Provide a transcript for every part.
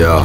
Ya,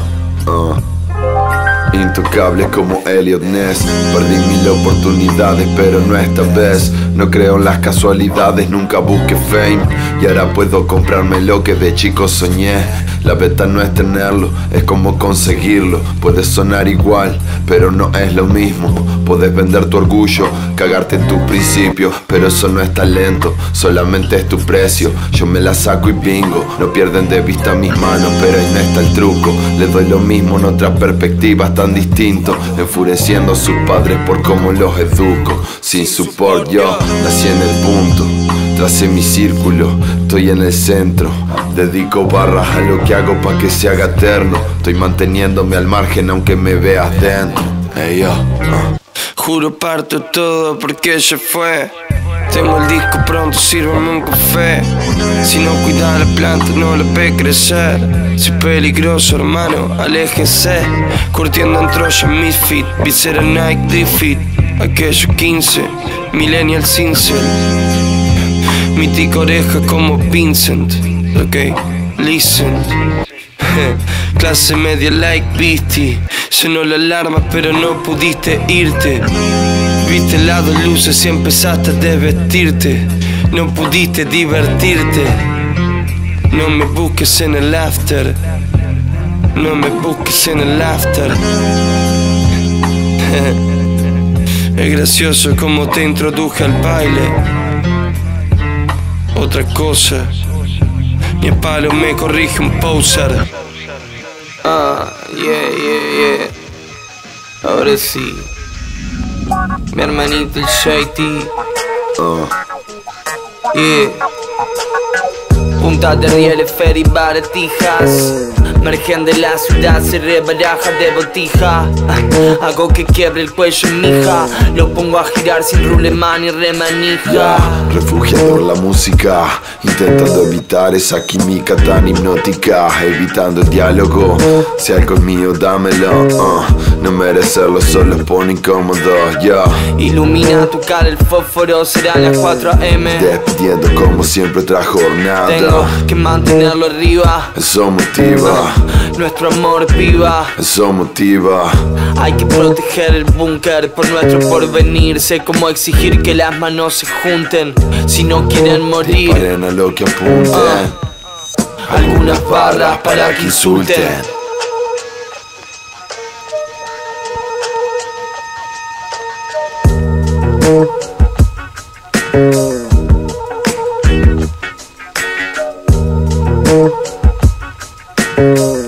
intocable como Elliot Ness. Perdí mil oportunidades, pero no esta vez. No creo en las casualidades, nunca busqué fame. Y ahora puedo comprarme lo que de chico soñé. La beta no es tenerlo, es como conseguirlo. Puede sonar igual, pero no es lo mismo. Puedes vender tu orgullo, cagarte en tus principios, pero eso no es talento, solamente es tu precio. Yo me la saco y bingo, no pierden de vista mis manos, pero ahí no está el truco. Les doy lo mismo en otras perspectivas tan distintos, enfureciendo a sus padres por cómo los educo. Sin support yo nací en el punto, tracé mi círculo, estoy en el centro. Dedico barras a lo que hago pa' que se haga eterno. Estoy manteniéndome al margen aunque me veas dentro. Hey yo, Juro parto todo porque ella fue. Tengo el disco pronto, sírvame un café. Si no cuida la planta no la ve crecer. Si es peligroso hermano, aléjese. Curtiendo en Troya Misfit, visera Nike Defeat. Aquellos 15, Millennial Cincel. Mítica oreja como Vincent. Ok, listen. Clase media like Beastie. Sonó la alarma pero no pudiste irte. Viste el lado luces y empezaste a desvestirte. No pudiste divertirte. No me busques en el after. No me busques en el after. Es gracioso como te introduje al baile. Otra cosa, ni a palo me corrige un poser. Yeah. Ahora sí, mi hermanito el JT. Yeah. Punta de rieles, ferry, baratijas. Margen de la ciudad se rebaraja de botija. Hago que quiebre el cuello mija. Lo pongo a girar sin ruleman y remanija. Refugiador la música, intentando evitar esa química tan hipnótica. Evitando el diálogo, si algo es mío dámelo. No merecerlo solo pone incómodo. Ilumina tu cara el fósforo, será las 4 AM. Despidiendo como siempre otra jornada. Tengo que mantenerlo arriba. Eso motiva, nuestro amor viva. eso motiva. Hay que proteger el búnker por nuestro porvenir. Sé cómo exigir que las manos se junten si no quieren morir. Disparen a lo que apunten. Algunas barras para que insulten. Thank